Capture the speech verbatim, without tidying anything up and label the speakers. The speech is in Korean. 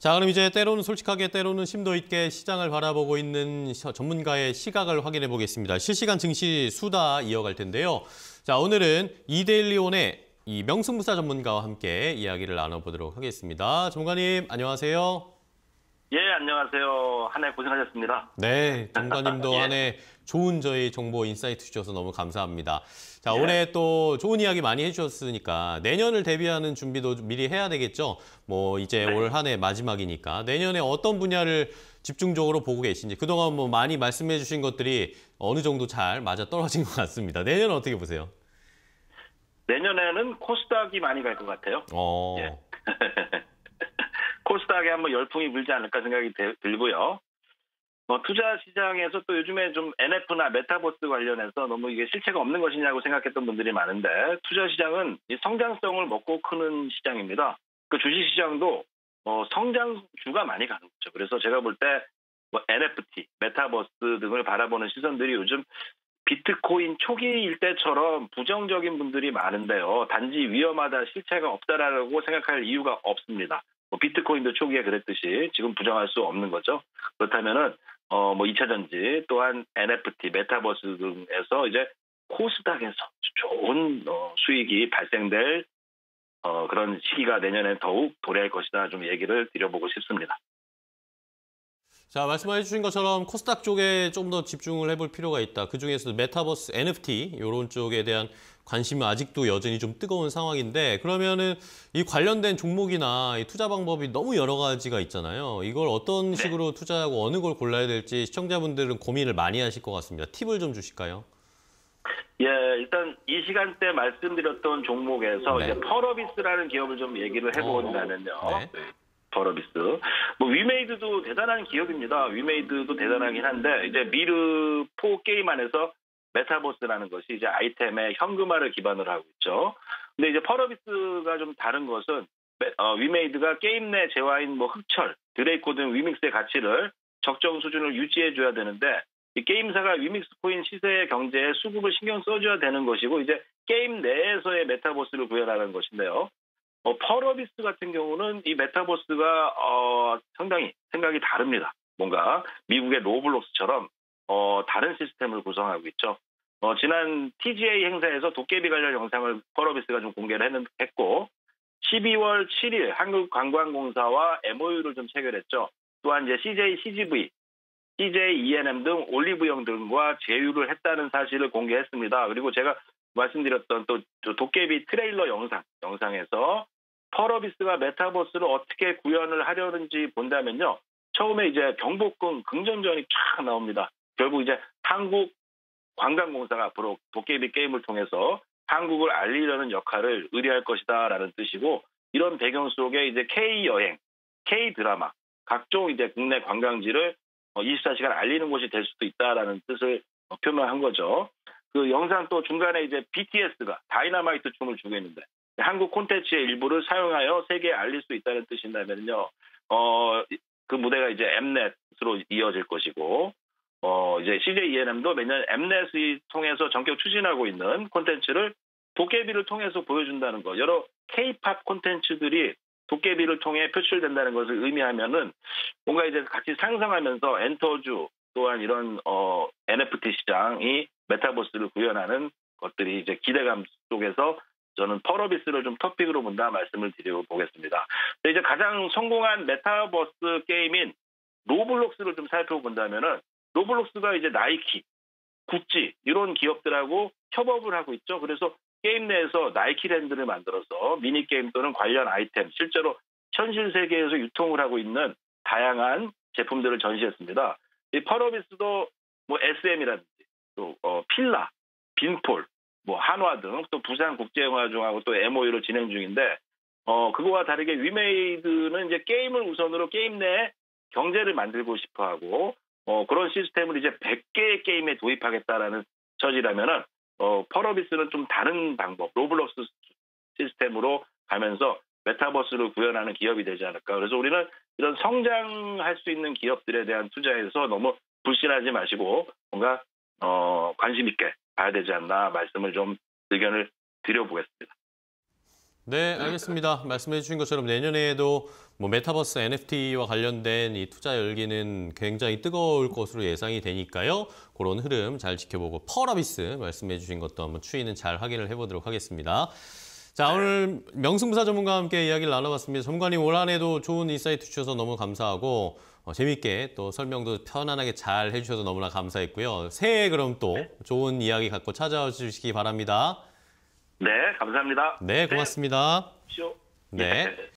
Speaker 1: 자, 그럼 이제 때로는 솔직하게 때로는 심도 있게 시장을 바라보고 있는 시- 전문가의 시각을 확인해 보겠습니다. 실시간 증시 수다 이어갈 텐데요. 자, 오늘은 이데일리온의 이 명승부사 전문가와 함께 이야기를 나눠보도록 하겠습니다. 전문가님, 안녕하세요.
Speaker 2: 예, 안녕하세요. 한 해 고생하셨습니다.
Speaker 1: 네, 전문가님도
Speaker 2: 예.
Speaker 1: 한 해 좋은 저희 정보 인사이트 주셔서 너무 감사합니다. 자,
Speaker 2: 예.
Speaker 1: 올해 또 좋은 이야기 많이 해주셨으니까 내년을 대비하는 준비도 좀 미리 해야 되겠죠? 뭐 이제
Speaker 2: 네.
Speaker 1: 올 한 해 마지막이니까 내년에 어떤 분야를 집중적으로 보고 계신지 그동안 뭐 많이 말씀해 주신 것들이 어느 정도 잘 맞아 떨어진 것 같습니다. 내년은 어떻게 보세요?
Speaker 2: 내년에는 코스닥이 많이 갈 것 같아요.
Speaker 1: 어,
Speaker 2: 예. 코스닥에 한번 열풍이 불지 않을까 생각이 되- 들고요. 어, 투자 시장에서 또 요즘에 좀 엔에프나 메타버스 관련해서 너무 이게 실체가 없는 것이냐고 생각했던 분들이 많은데 투자 시장은 이 성장성을 먹고 크는 시장입니다. 그 주식 시장도 어, 성장주가 많이 가는 거죠. 그래서 제가 볼 때 뭐 엔에프티, 메타버스 등을 바라보는 시선들이 요즘 비트코인 초기일 때처럼 부정적인 분들이 많은데요. 단지 위험하다, 실체가 없다라고 생각할 이유가 없습니다. 뭐 비트코인도 초기에 그랬듯이 지금 부정할 수 없는 거죠. 그렇다면은 어 뭐 이 차 전지 또한 엔에프티, 메타버스 등에서 이제 코스닥에서 좋은 어, 수익이 발생될 어, 그런 시기가 내년에 더욱 도래할 것이다 좀 얘기를 드려보고 싶습니다.
Speaker 1: 자, 말씀해 주신 것처럼 코스닥 쪽에 좀 더 집중을 해볼 필요가 있다. 그중에서도 메타버스, 엔에프티 이런 쪽에 대한 관심은 아직도 여전히 좀 뜨거운 상황인데 그러면은 이 관련된 종목이나 이 투자 방법이 너무 여러 가지가 있잖아요. 이걸 어떤 식으로 투자하고 어느 걸 골라야 될지 시청자분들은 고민을 많이 하실 것 같습니다. 팁을 좀 주실까요?
Speaker 2: 예, 일단 이 시간대 말씀드렸던 종목에서
Speaker 1: 네.
Speaker 2: 이제 펄어비스라는 기업을 좀 얘기를 해본다면요.
Speaker 1: 어, 네.
Speaker 2: 펄어비스. 뭐 위메이드도 대단한 기업입니다. 위메이드도 대단하긴 한데 이제 미르 포 게임 안에서 메타버스라는 것이 이제 아이템의 현금화를 기반으로 하고 있죠. 근데 이제 펄어비스가 좀 다른 것은 어, 위메이드가 게임 내 재화인 뭐 흑철, 드레이코 등 위믹스의 가치를 적정 수준을 유지해줘야 되는데 이 게임사가 위믹스 코인 시세 경제에 수급을 신경 써줘야 되는 것이고 이제 게임 내에서의 메타버스를 구현하는 것인데요. 어, 펄어비스 같은 경우는 이 메타버스가 어, 상당히 생각이 다릅니다. 뭔가 미국의 로블록스처럼 어, 다른 시스템을 구성하고 있죠. 어, 지난 티지에이 행사에서 도깨비 관련 영상을 펄어비스가 좀 공개를 했는, 했고 십이월 칠일 한국관광공사와 엠오유를 좀 체결했죠. 또한 이제 씨제이 씨지브이, 씨제이 이엔엠 등 올리브영 등과 제휴를 했다는 사실을 공개했습니다. 그리고 제가 말씀드렸던 또 도깨비 트레일러 영상, 영상에서 펄어비스가 메타버스를 어떻게 구현을 하려는지 본다면요. 처음에 이제 경복궁 긍정전이 쫙 나옵니다. 결국 이제 한국관광공사가 앞으로 도깨비 게임을 통해서 한국을 알리려는 역할을 의뢰할 것이다라는 뜻이고 이런 배경 속에 이제 K여행, K드라마, 각종 이제 국내 관광지를 이십사 시간 알리는 곳이 될 수도 있다라는 뜻을 표명한 거죠. 그 영상 또 중간에 이제 비티에스가 다이너마이트 춤을 추고 있는데 한국 콘텐츠의 일부를 사용하여 세계에 알릴 수 있다는 뜻인다면요. 어, 그 무대가 이제 엠넷으로 이어질 것이고, 어, 이제 씨제이 이엔엠도 매년 엠넷을 통해서 전격 추진하고 있는 콘텐츠를 도깨비를 통해서 보여준다는 거. 여러 K-팝 콘텐츠들이 도깨비를 통해 표출된다는 것을 의미하면은 뭔가 이제 같이 상상하면서 엔터주 또한 이런 어, 엔에프티 시장이 메타버스를 구현하는 것들이 이제 기대감 속에서 저는 펄어비스를 좀 토픽으로 본다 말씀을 드리고 보겠습니다. 근데 이제 가장 성공한 메타버스 게임인 로블록스를 좀 살펴본다면은 로블록스가 이제 나이키, 구찌 이런 기업들하고 협업을 하고 있죠. 그래서 게임 내에서 나이키랜드를 만들어서 미니게임 또는 관련 아이템, 실제로 현실 세계에서 유통을 하고 있는 다양한 제품들을 전시했습니다. 이 펄어비스도 뭐 에스엠이라든지 또 어, 필라, 빈폴, 뭐 한화 등 또 부산국제영화중하고 또 엠오유로 진행 중인데 어 그거와 다르게 위메이드는 이제 게임을 우선으로 게임 내에 경제를 만들고 싶어하고 어 그런 시스템을 이제 백 개의 게임에 도입하겠다라는 처지라면은 어 펄어비스는 좀 다른 방법 로블록스 시스템으로 가면서 메타버스를 구현하는 기업이 되지 않을까. 그래서 우리는 이런 성장할 수 있는 기업들에 대한 투자에서 너무 불신하지 마시고 뭔가 어 관심 있게 봐야 되지 않나 말씀을 좀 의견을 드려보겠습니다.
Speaker 1: 네, 알겠습니다. 말씀해 주신 것처럼 내년에도 뭐 메타버스 엔에프티와 관련된 이 투자 열기는 굉장히 뜨거울 것으로 예상이 되니까요. 그런 흐름 잘 지켜보고 펄어비스 말씀해 주신 것도 한번 추이는 잘 확인을 해보도록 하겠습니다. 자, 오늘 명승부사 전문가와 함께 이야기를 나눠봤습니다. 전문가님 올 한해도 좋은 인사이트 주셔서 너무 감사하고 어, 재밌게 또 설명도 편안하게 잘 해주셔서 너무나 감사했고요. 새해 그럼 또 좋은 이야기 갖고 찾아와 주시기 바랍니다.
Speaker 2: 네, 감사합니다.
Speaker 1: 네, 고맙습니다.
Speaker 2: 네.
Speaker 1: 네.